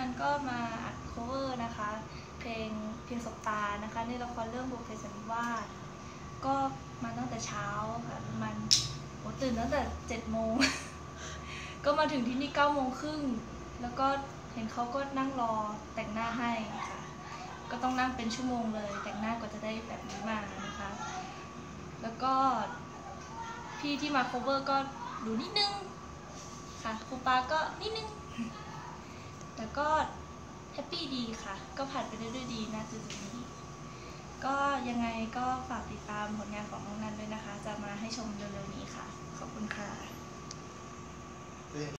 นันก็มาอัด cover นะคะเพลงเพียงสบตานะคะในละครเรื่องบุพเพสันนิวาสก็มาตั้งแต่เช้าค่ะมันตื่นตั้งแต่7 โมง ก็มาถึงที่นี่9 โมงครึ่งแล้วก็เห็นเขาก็นั่งรอแต่งหน้าให้ค่ะก็ต้องนั่งเป็นชั่วโมงเลยแต่งหน้ากว่าจะได้แบบนี้มานะคะแล้วก็พี่ที่มา cover ก็ดูนิดนึงค่ะครูปาก็นิดนึงแต่ก็แฮปปี้ดีค่ะก็ผ่านไปได้ด้วยดีนะจุดนี้ก็ยังไงก็ฝากติดตามผลงานของน้องนันด้วยนะคะจะมาให้ชมเร็วๆนี้ค่ะขอบคุณค่ะ